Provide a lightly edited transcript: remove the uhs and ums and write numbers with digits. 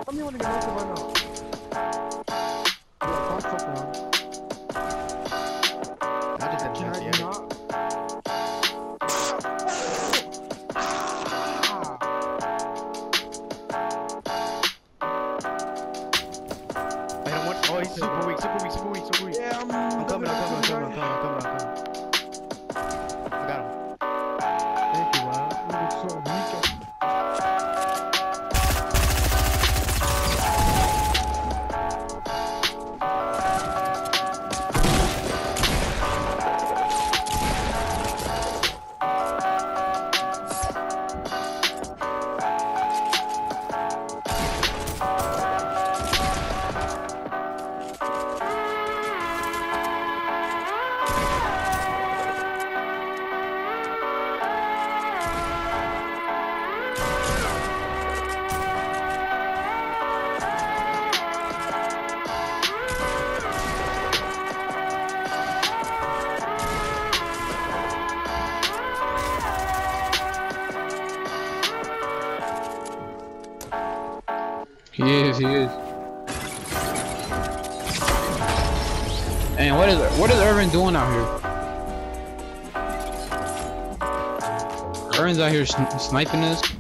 Tell me when to get out right now. Yeah, fuck now. I just didn't have to not. Oh, he's super weak. Yeah, I'm coming. I got him. Thank you, man. You look so weak. He is. And what is Irvin doing out here? Irvin's out here sniping us.